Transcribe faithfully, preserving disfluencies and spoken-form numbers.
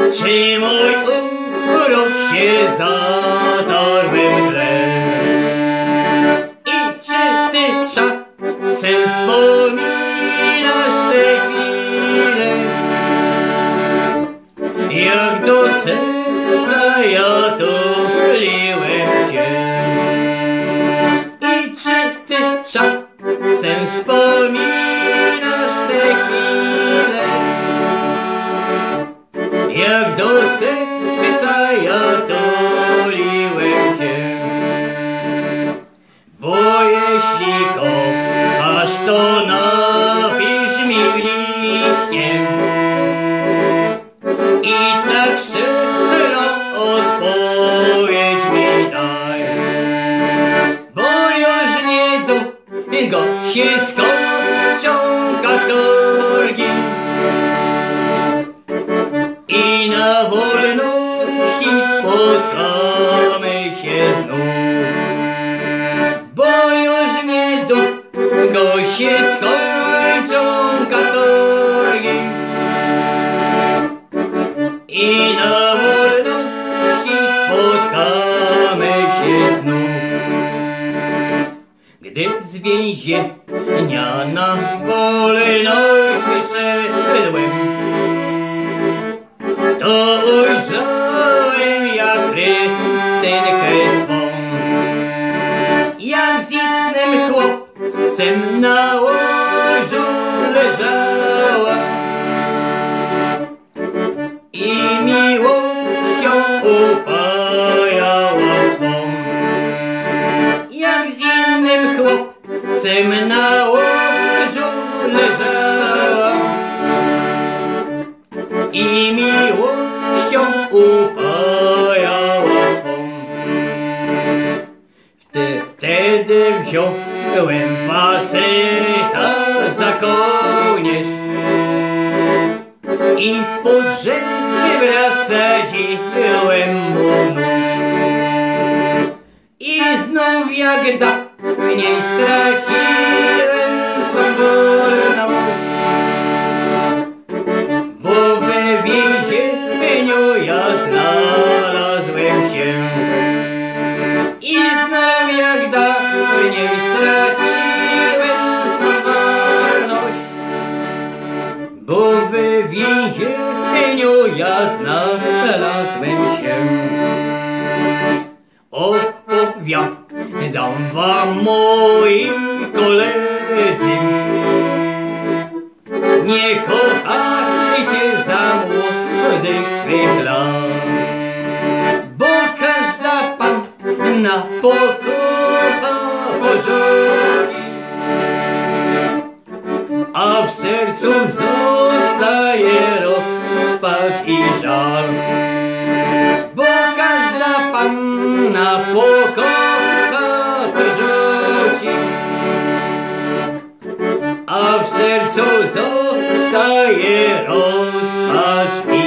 Czy mój urok się zatarł we mgle? I czy ty czasem wspominasz te chwile, jak do serca ja tuliłem cię? I czy ty czasem wspominasz te chwile, jak do serca ja tuliłem cię? Bo jeśli kochasz, to napisz mi w liście i tak szczerą odpowiedź mi daj. Bo już niedługo się skończą katorgi i na wolności spotkamy się znów. Bo już niedługo się skończą katorgi i na wolności spotkamy się znów. Gdy z więzienia na wolność wyszedłem, to ujrzałem jak Krystynkę swą, jak z innym chłopcem na łożu leżała i miłością upajała swą. Jak z innym chłopcem na łożu leżała i miłością upajała swą. Wtedy wziąłem faceta za kołnierz i pod rzekę wracadziłem mu nóż. I znów jak dawniej straciłem swą wolność, bo we więzieniu ja znalazłem się. I znów jak dawniej straciłem swą wolność, bo we więzieniu ja znalazłem się. Opowiadam wam, moi koledzy, nie kochajcie za młodych swych lat, bo każda panna pokocha porzuci, a w sercu zostaje rozpacz i żal. Bo każda panna pokocha porzuci, a w sercu zostaje rozpacz i